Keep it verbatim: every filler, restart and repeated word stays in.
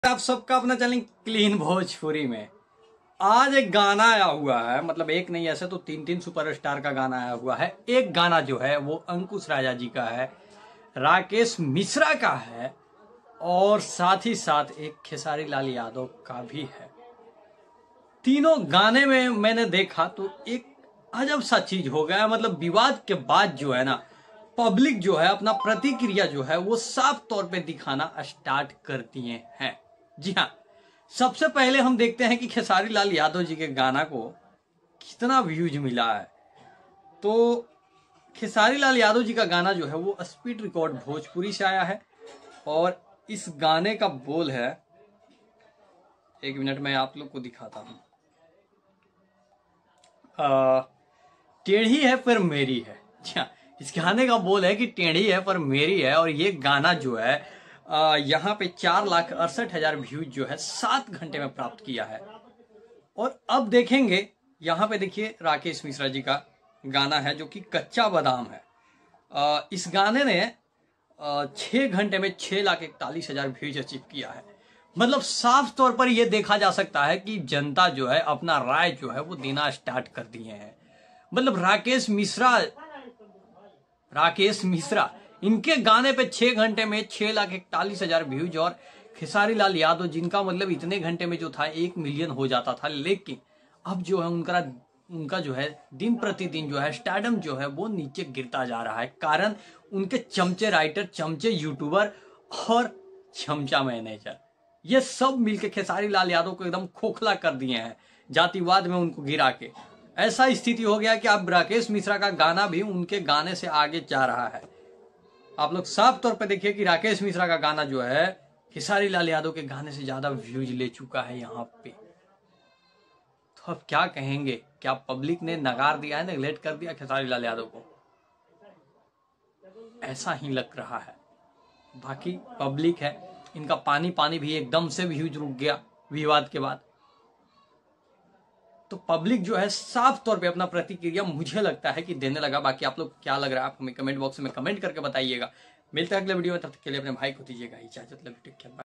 आप सबका अपना चैनल क्लीन भोजपुरी में आज एक गाना आया हुआ है। मतलब एक नहीं, ऐसे तो तीन तीन सुपरस्टार का गाना आया हुआ है। एक गाना जो है वो अंकुश राजा जी का है, राकेश मिश्रा का है और साथ ही साथ एक खेसारी लाल यादव का भी है। तीनों गाने में मैंने देखा तो एक अजब सा चीज हो गया। मतलब विवाद के बाद जो है ना, पब्लिक जो है अपना प्रतिक्रिया जो है वो साफ तौर पे दिखाना स्टार्ट कर दिए हैं। जी हाँ, सबसे पहले हम देखते हैं कि खेसारी लाल यादव जी के गाना को कितना व्यूज मिला है। तो खेसारी लाल यादव जी का गाना जो है वो स्पीड रिकॉर्ड भोजपुरी से आया है और इस गाने का बोल है, एक मिनट में आप लोग को दिखाता हूं। टेढ़ी है पर मेरी है। जी हाँ, इस गाने का बोल है कि टेढ़ी है पर मेरी है। और ये गाना जो है आ, यहाँ पे चार लाख अड़सठ हजार व्यूज जो है सात घंटे में प्राप्त किया है। और अब देखेंगे यहाँ पे, देखिए राकेश मिश्रा जी का गाना है जो कि कच्चा बादाम है। आ, इस गाने ने छह घंटे में छह लाख इकतालीस हजार व्यूज अचीव किया है। मतलब साफ तौर पर यह देखा जा सकता है कि जनता जो है अपना राय जो है वो देना स्टार्ट कर दिए हैं। मतलब राकेश मिश्रा राकेश मिश्रा इनके गाने पे छह घंटे में छह लाख इकतालीस हजार व्यूज, और खेसारी लाल यादव जिनका मतलब इतने घंटे में जो था एक मिलियन हो जाता था, लेकिन अब जो है उनका उनका जो है दिन प्रतिदिन जो है स्टारडम जो है वो नीचे गिरता जा रहा है। कारण उनके चमचे राइटर, चमचे यूट्यूबर और चमचा मैनेजर, ये सब मिलके खेसारी लाल यादव को एकदम खोखला कर दिए हैं, जातिवाद में उनको गिरा के। ऐसा स्थिति हो गया कि अब राकेश मिश्रा का गाना भी उनके गाने से आगे जा रहा है। आप लोग साफ तौर पे देखिए कि राकेश मिश्रा का गाना जो है खेसारी लाल यादव के गाने से ज्यादा व्यूज ले चुका है यहाँ पे। तो अब क्या कहेंगे, क्या पब्लिक ने नकार दिया है, नेगलेक्ट कर दिया खेसारी लाल यादव को? ऐसा ही लग रहा है। बाकी पब्लिक है, इनका पानी पानी भी एकदम से व्यूज रुक गया विवाद के बाद। तो पब्लिक जो है साफ तौर पे अपना प्रतिक्रिया मुझे लगता है कि देने लगा। बाकी आप लोग क्या लग रहा है आप हमें कमेंट बॉक्स में कमेंट करके बताइएगा। मिलते हैं अगले वीडियो में, तब तक के लिए अपने भाई को दीजिएगा इजाजत।